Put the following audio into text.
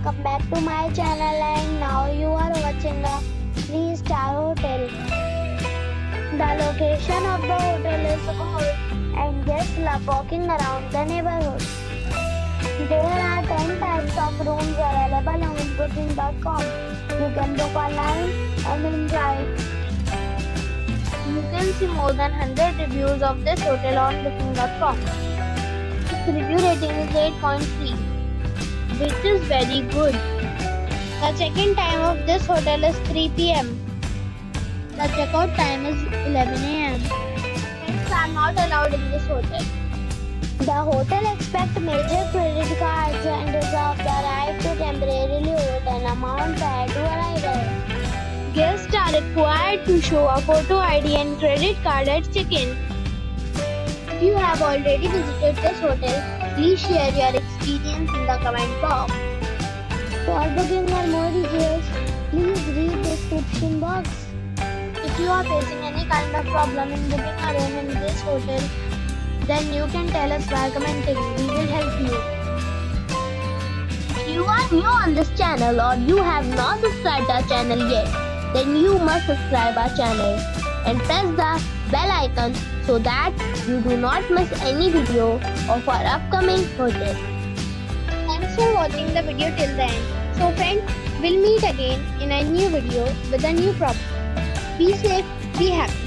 welcome back to my channel, and now you are watching a 3-star hotel. The location of the hotel is good and guests love walking around the neighborhood. There are 10 types of rooms available on booking.com. You can book online and enjoy it. You can see more than 100 reviews of this hotel on booking.com. Its review rating is 8.3, which is very good. The check-in time of this hotel is 3 p.m. The check-out time is 11 a.m. Pets are not allowed in this hotel. The hotel accepts major credit cards and reserves the right to temporarily hold an amount prior to arrival. Guests are required to show a photo ID and credit card at check-in. If you have already visited this hotel, please share your experience in the comment box. For booking or more details, please read the description box. If you are facing any kind of problem in booking a room in this hotel, then you can tell us by commenting. We will help you. If you are new on this channel or you have not subscribed our channel yet, then you must subscribe our channel and press the bell icon so that you do not miss any video of our upcoming hotel. Thanks for watching the video till the end. So friends, we'll meet again in a new video with a new property. Be safe, be happy.